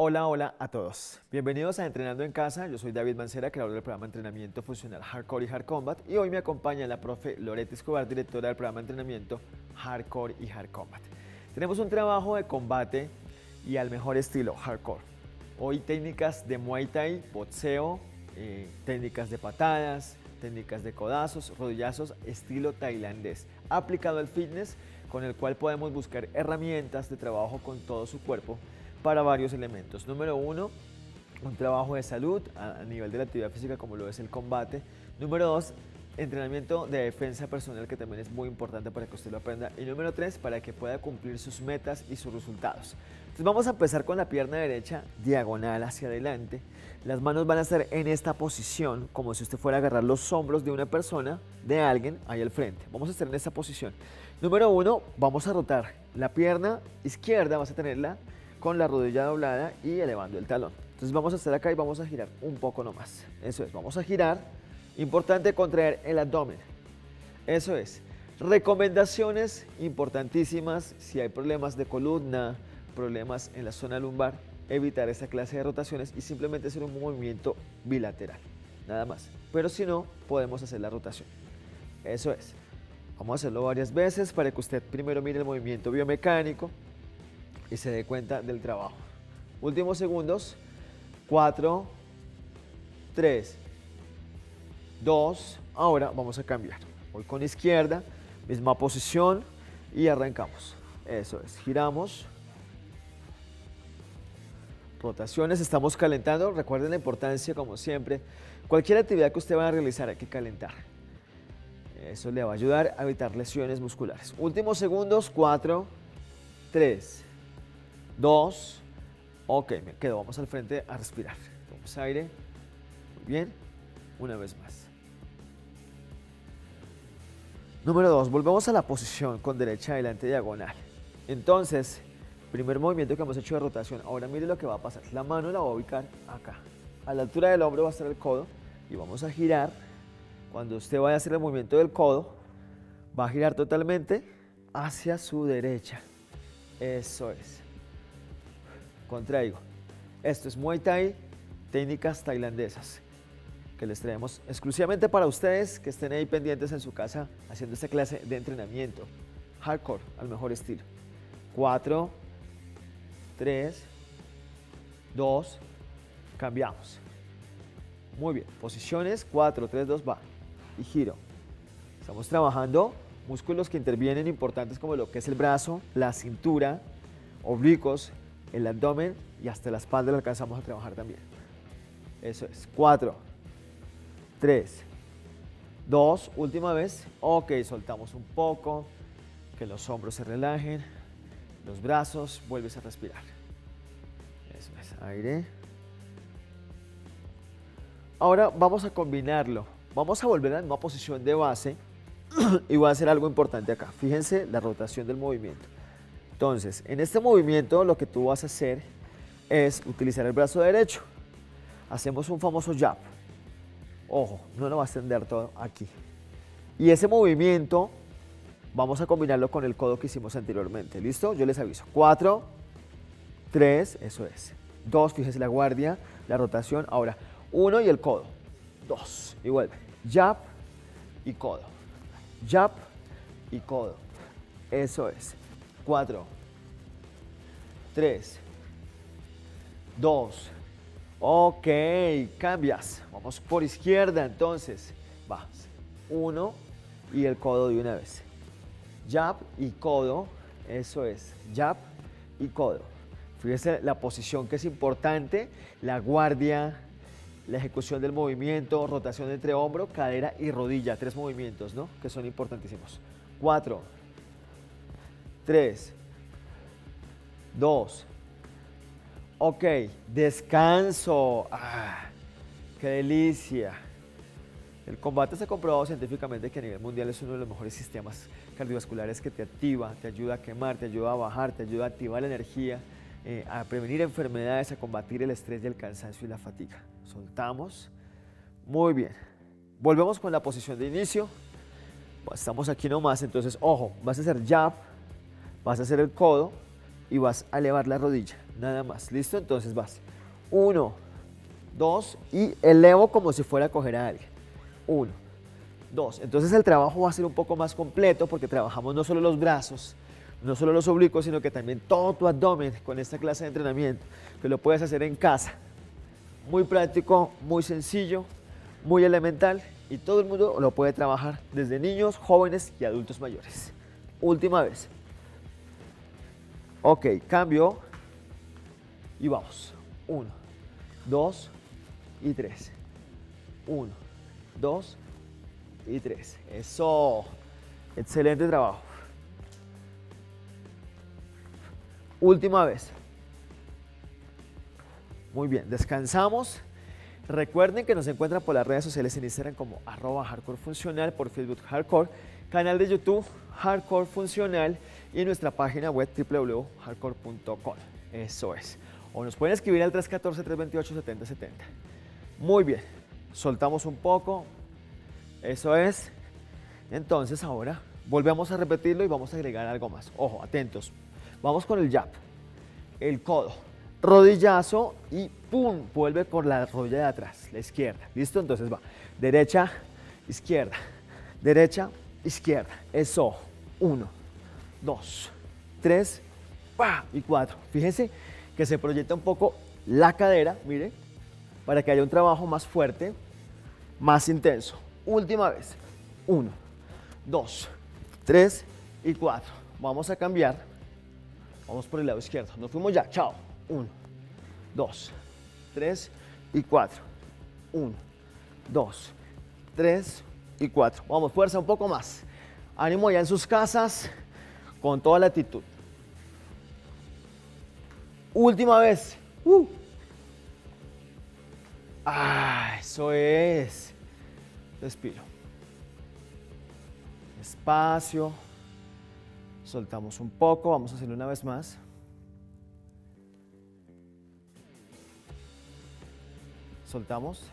Hola, hola a todos. Bienvenidos a Entrenando en Casa. Yo soy David Mancera, creador del programa de entrenamiento funcional Hardcore y Hard Combat. Y hoy me acompaña la profe Loreto Escobar, directora del programa de entrenamiento Hardcore y Hard Combat. Tenemos un trabajo de combate y al mejor estilo Hardcore. Hoy técnicas de Muay Thai, boxeo, técnicas de patadas, técnicas de codazos, rodillazos, estilo tailandés, aplicado al fitness, con el cual podemos buscar herramientas de trabajo con todo su cuerpo para varios elementos. Número uno, un trabajo de salud a nivel de la actividad física como lo es el combate. Número dos, entrenamiento de defensa personal, que también es muy importante para que usted lo aprenda. Y número tres, para que pueda cumplir sus metas y sus resultados. Entonces vamos a empezar con la pierna derecha diagonal hacia adelante. Las manos van a estar en esta posición, como si usted fuera a agarrar los hombros de una persona, de alguien, ahí al frente. Vamos a estar en esta posición. Número uno, vamos a rotar la pierna izquierda, vas a tenerla con la rodilla doblada y elevando el talón. Entonces vamos a estar acá y vamos a girar un poco nomás. Eso es, vamos a girar. Importante contraer el abdomen. Eso es. Recomendaciones importantísimas: si hay problemas de columna, problemas en la zona lumbar, evitar esta clase de rotaciones y simplemente hacer un movimiento bilateral, nada más. Pero si no, podemos hacer la rotación. Eso es. Vamos a hacerlo varias veces para que usted primero mire el movimiento biomecánico y se dé cuenta del trabajo. Últimos segundos. 4, 3, 2. Ahora vamos a cambiar. Voy con izquierda, misma posición y arrancamos. Eso es, giramos. Rotaciones, estamos calentando. Recuerden la importancia, como siempre, cualquier actividad que usted vaya a realizar hay que calentar. Eso le va a ayudar a evitar lesiones musculares. Últimos segundos. 4, 3, 2, ok, me quedo, vamos al frente a respirar. Tomamos aire, muy bien, una vez más. Número 2, volvemos a la posición con derecha adelante diagonal. Entonces, primer movimiento que hemos hecho de rotación. Ahora mire lo que va a pasar, la mano la voy a ubicar acá. A la altura del hombro va a estar el codo y vamos a girar. Cuando usted vaya a hacer el movimiento del codo, va a girar totalmente hacia su derecha. Eso es. Contraigo. Esto es Muay Thai, técnicas tailandesas, que les traemos exclusivamente para ustedes que estén ahí pendientes en su casa haciendo esta clase de entrenamiento hardcore al mejor estilo. 4, 3, 2, cambiamos. Muy bien, posiciones, 4, 3, 2, va. Y giro. Estamos trabajando músculos que intervienen importantes como lo que es el brazo, la cintura, oblicuos, el abdomen y hasta la espalda lo alcanzamos a trabajar también. Eso es. 4, 3, 2, última vez. Ok, soltamos un poco, que los hombros se relajen, los brazos, vuelves a respirar. Eso es, aire. Ahora vamos a combinarlo. Vamos a volver a la misma posición de base y voy a hacer algo importante acá. Fíjense la rotación del movimiento. Entonces, en este movimiento lo que tú vas a hacer es utilizar el brazo derecho. Hacemos un famoso jab. Ojo, no lo va a extender todo aquí. Y ese movimiento vamos a combinarlo con el codo que hicimos anteriormente. ¿Listo? Yo les aviso. 4, 3, eso es. 2, fíjense la guardia, la rotación. Ahora, 1 y el codo. 2, y vuelve. Jab y codo. Jab y codo. Eso es. 4, 3, 2, ok, cambias. Vamos por izquierda, entonces. Vas. 1 y el codo de una vez. Jab y codo. Eso es. Jab y codo. Fíjense la posición que es importante, la guardia, la ejecución del movimiento, rotación entre hombro, cadera y rodilla. 3 movimientos, ¿no? Que son importantísimos. 4, 3, 2, ok, descanso. ¡Qué delicia! El combate se ha comprobado científicamente que a nivel mundial es uno de los mejores sistemas cardiovasculares que te activa, te ayuda a quemar, te ayuda a bajar, te ayuda a activar la energía, a prevenir enfermedades, a combatir el estrés y el cansancio y la fatiga. Soltamos. Muy bien. Volvemos con la posición de inicio. Estamos aquí nomás, entonces, ojo, vas a hacer jab, vas a hacer el codo y vas a elevar la rodilla. nada más. ¿Listo? Entonces vas 1, 2 y elevo como si fuera a coger a alguien. 1, 2. Entonces el trabajo va a ser un poco más completo porque trabajamos no solo los brazos, no solo los oblicuos, sino que también todo tu abdomen con esta clase de entrenamiento que lo puedes hacer en casa. Muy práctico, muy sencillo, muy elemental y todo el mundo lo puede trabajar, desde niños, jóvenes y adultos mayores. Última vez. Ok, cambio y vamos. 1, 2 y 3. 1, 2 y 3. Eso. Excelente trabajo. Última vez. Muy bien, descansamos. Recuerden que nos encuentran por las redes sociales en Instagram como @hardcorefuncional, por Facebook Hardcore, canal de YouTube Hardcore Funcional y nuestra página web www.hardcore.com. Eso es. O nos pueden escribir al 314-328-7070. Muy bien, soltamos un poco. Eso es. Entonces ahora volvemos a repetirlo y vamos a agregar algo más. Ojo, atentos. Vamos con el jab, el codo, rodillazo y ¡pum! Vuelve por la rodilla de atrás, la izquierda. ¿Listo? Entonces va derecha, izquierda, derecha, izquierda. Eso. 1, 2, 3 y 4. Fíjense que se proyecta un poco la cadera, mire, para que haya un trabajo más fuerte, más intenso. Última vez. 1, 2, 3 y 4. Vamos a cambiar. Vamos por el lado izquierdo. Nos fuimos ya. Chao. 1, 2, 3 y 4. 1, 2, 3 y 4. Vamos, fuerza un poco más. Ánimo ya en sus casas con toda la actitud. Última vez. Eso es. Respiro. Despacio. Soltamos un poco. Vamos a hacerlo una vez más. Soltamos.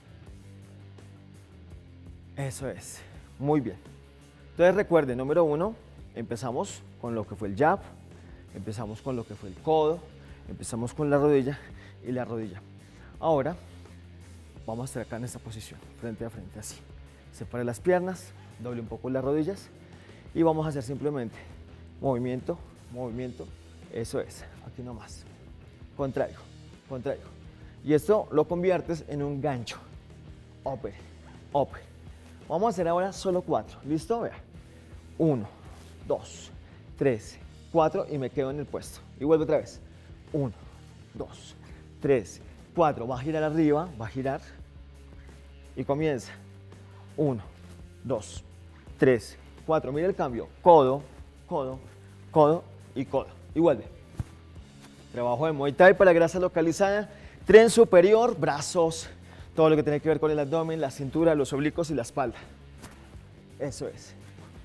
Eso es. Muy bien. Entonces recuerden, número 1, empezamos con lo que fue el jab, empezamos con lo que fue el codo, empezamos con la rodilla y la rodilla. Ahora vamos a estar acá en esta posición, frente a frente, así. Separe las piernas, doble un poco las rodillas y vamos a hacer simplemente movimiento, movimiento. Eso es, aquí nomás. Contrario, contrario. Y esto lo conviertes en un gancho. Open, open. Vamos a hacer ahora solo 4. ¿Listo? Vea. 1, 2, 3, 4 y me quedo en el puesto. Y vuelvo otra vez. 1, 2, 3, 4. Va a girar arriba, va a girar. Y comienza. 1, 2, 3, 4. Mira el cambio. Codo, codo, codo y codo. Y vuelve. Trabajo de Muay Thai para grasa localizada. Tren superior, brazos, todo lo que tiene que ver con el abdomen, la cintura, los oblicuos y la espalda. Eso es.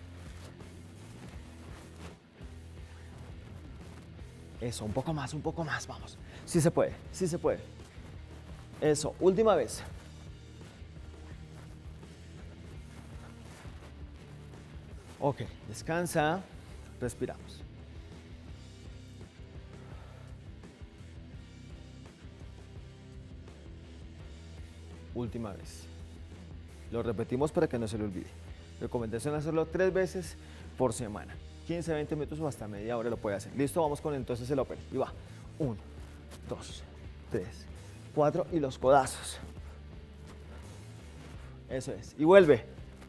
Eso, un poco más, vamos. Sí se puede, sí se puede. Eso, última vez. Ok, descansa, respiramos. Última vez. Lo repetimos para que no se le olvide. Recomendación hacerlo 3 veces por semana. 15, 20 minutos o hasta media hora lo puede hacer. Listo, vamos con entonces el open. Y va. 1, 2, 3, 4 y los codazos. Eso es. Y vuelve.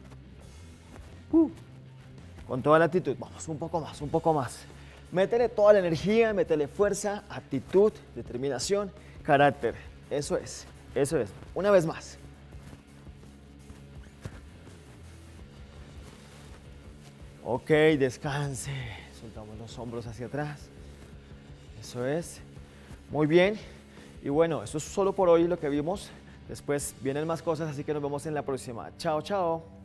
Con toda la actitud. Vamos, un poco más, un poco más. Métele toda la energía, métele fuerza, actitud, determinación, carácter. Eso es. Eso es. Una vez más. Ok, descanse. Soltamos los hombros hacia atrás. Eso es. Muy bien. Y bueno, eso es solo por hoy lo que vimos. Después vienen más cosas, así que nos vemos en la próxima. Chao, chao.